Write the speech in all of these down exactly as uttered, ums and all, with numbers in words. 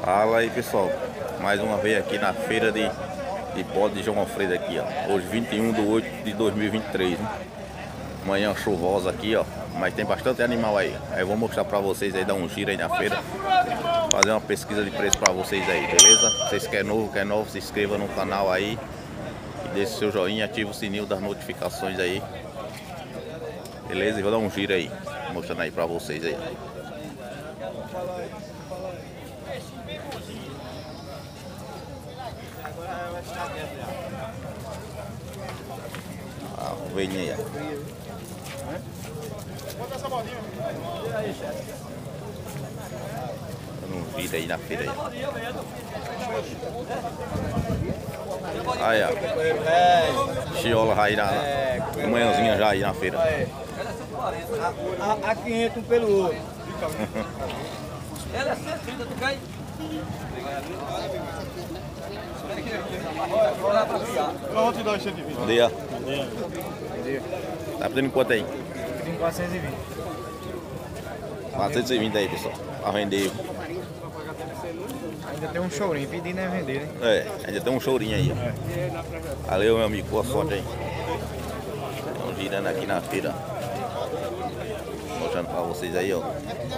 Fala aí, pessoal, mais uma vez aqui na feira de, de bode de João Alfredo aqui, ó. Hoje vinte e um de oito de dois mil e vinte e três, né? Manhã chuvosa aqui, ó, mas tem bastante animal aí. Aí eu vou mostrar pra vocês aí, dar um giro aí na feira, fazer uma pesquisa de preço pra vocês aí, beleza? Vocês que é novo, que é novo, se inscreva no canal aí e deixe seu joinha, ative o sininho das notificações aí, beleza? E vou dar um giro aí, mostrando aí pra vocês aí. Ah, ovelhinha aí. Bota essa bolinha. Dando um vídeo aí na feira aí. Aí, ó. Chiola aí na, na manhãzinha já aí na feira. A, a quinhentos um pelo outro. Ela é cento e trinta, tu cai? Pronto, e dois cento e vinte. Cadê, ó? Tá pedindo quanto aí? Tem quatrocentos e vinte. quatrocentos e vinte aí, pessoal. Pra vender. Ainda tem um chorinho pedindo é vender, né? É, ainda tem um chorinho aí, ó. Valeu, meu amigo. Boa sorte aí. Estão girando aqui na feira. Mostrando pra vocês aí, ó.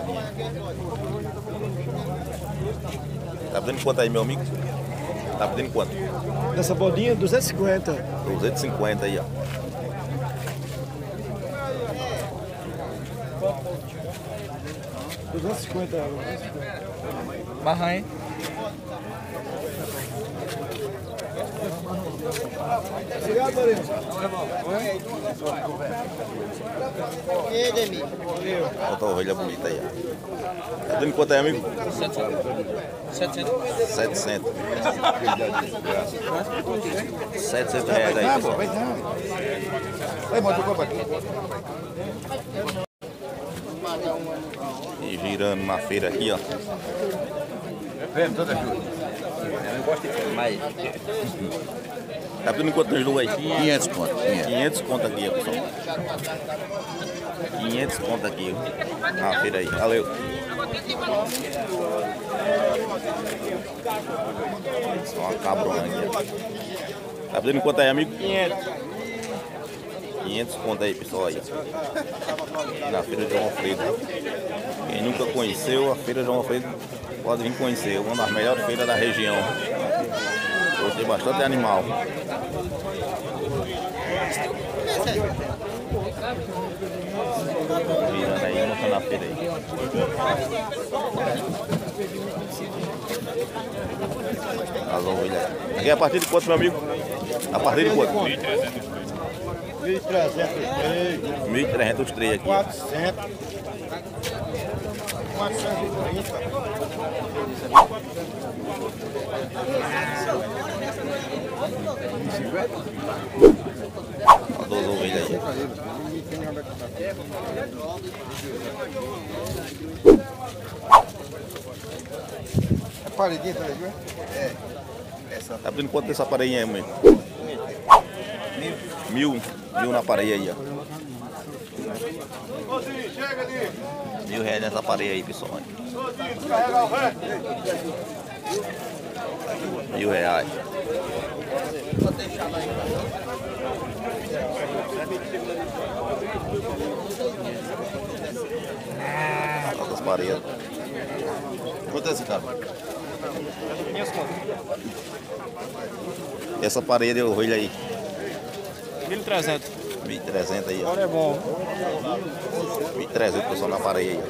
Tá pedindo quanto aí, meu amigo? Tá pedindo quanto? Dessa bodinha, duzentos e cinquenta. duzentos e cinquenta aí, ó. duzentos e cinquenta. Barra, hein? Obrigado, Marinho. E Demi? Outra ovelha bonita aí, ó. Tá dando quanto aí, amigo? setecentos. setecentos. setecentos reais aí, pessoal. E girando na feira aqui, ó. Eu gosto de mais. Tá pedindo quanto nos dois aí? quinhentos conto. quinhentos conto aqui, ó, pessoal. quinhentos conto aqui, ó. Na feira aí. Valeu. Só uma cabrona aqui, ó. Tá pedindo quanto aí, amigo? quinhentos. quinhentos conto aí, pessoal, aí. Na feira de João Alfredo. Quem nunca conheceu a feira de João Alfredo pode vir conhecer. Uma das melhores feiras da região. Hoje tem bastante animal. Virando aí, mostrando a feira aí. As ovelhas. Aqui é a partir de quanto, meu amigo? A partir de quanto? mil e trezentos. mil e trezentos os três aqui. quatrocentos. quatrocentos e trinta. As duas ovelhas aí. É paredinha também, viu? É. Tá pedindo quanto dessa parede aí, mãe? Mil. Mil na parede aí, ó. Chega ali. Mil reais nessa parede aí, pessoal. Carregar o ré. Mil reais. Outras paredes. Quanto é esse cara? Essa parede eu vejo aí. mil e trezentos. mil e trezentos aí, ó. Agora é bom. mil e trezentos pessoal na parede aí.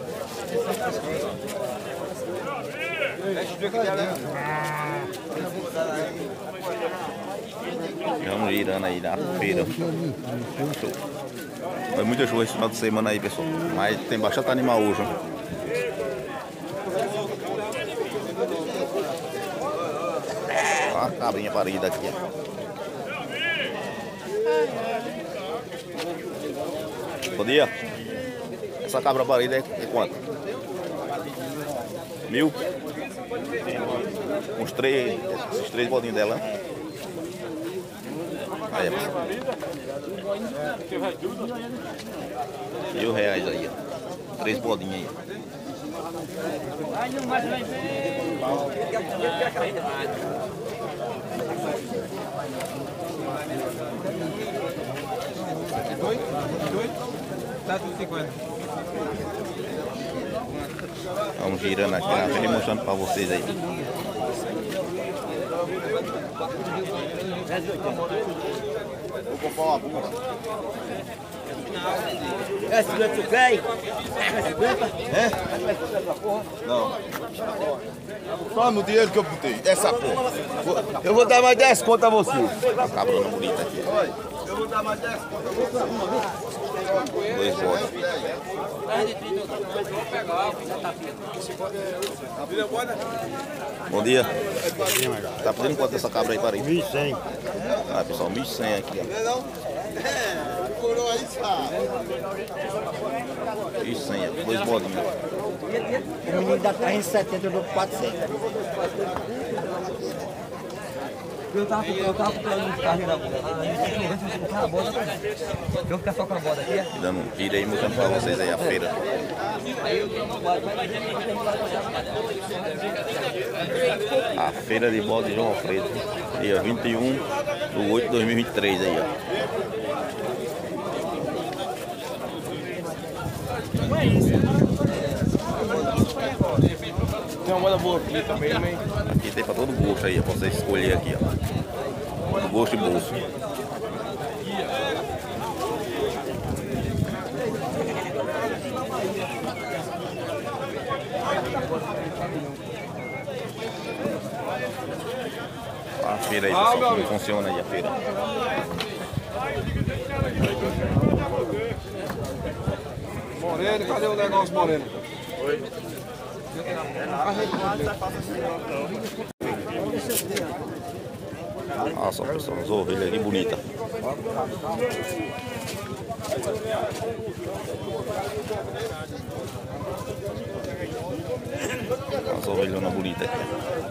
Vamos girando aí na feira. Show. Foi muita chuva esse final de semana aí, pessoal. Mas tem bastante animal hoje. Né? Ó a cabrinha parida aqui, ó. Bom dia. Essa cabra parida é, é quanto? Mil? Uns três, esses três bodinhos dela. Aí, pessoal. Mil reais aí, ó. Três bodinhas aí. Vamos girando aqui na frente e mostrando para vocês aí. Vou comprar uma bunda. É cinquenta tu quer? É? Não. Toma o dinheiro que eu botei. Essa porra. Eu vou dar mais dez conto a você. A cabrona bonita aqui. Eu vou dar mais dez conto a você. Dois bodes. Bom dia. Tá pedindo quanto essa cabra aí, para aí? mil e cem. Ah, pessoal, mil e cem aqui, ó. Não? É, coroa aí, sabe? mil e cem, ó. Dois bodinhos. O menino da carne em setenta, eu dou quatrocentos. Eu tava eu tava comprando uns carros da boda. A boda tá. Eu ficar só com a boda aqui. Dando um giro aí, mostrando para vocês aí a feira. A feira de bode de João Alfredo. Dia vinte e um de oito de dois mil e vinte e três aí, ó. Tem uma moda boa aqui também, né? Aqui tem para todo gosto aí, pra você escolher aqui, ó. Gosto e bolso. A feira aí, pessoal, como funciona aí a feira. Moreno, cadê o negócio, Moreno? Olha só, pessoal, as ovelhas aqui bonitas. As ovelhonas bonitas aqui.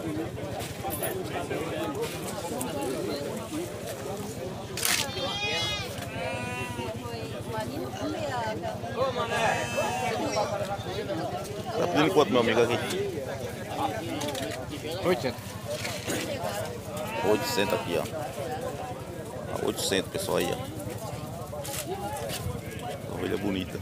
Tá pedindo quanto, meu amigo, aqui? oitocentos. oitocentos aqui, ó. oitocentos, pessoal, aí, ó. Ovelha bonita.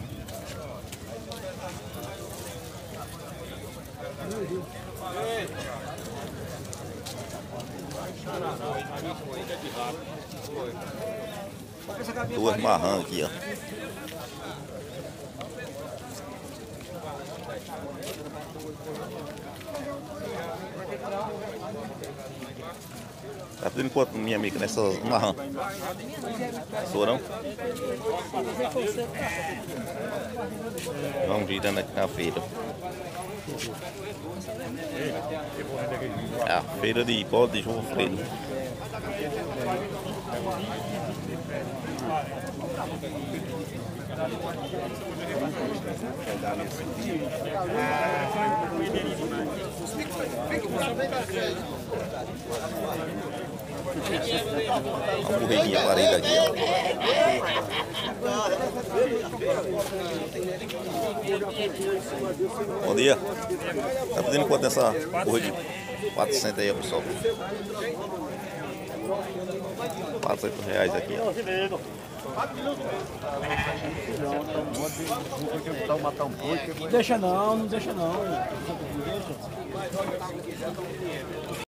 Duas marrãs aqui, ó. Tá pedindo quanto, minha amiga, nessas marrãs? Sua não? Vamos virando aqui na feira. É a feira de bode de João Alfredo. Uma borreguinha parida aqui, ó. Bom dia. Tá pedindo quanto nessa borreguinha? quatrocentos aí, ó, pessoal. quatrocentos reais aqui, ó. Deixa não, não deixa não.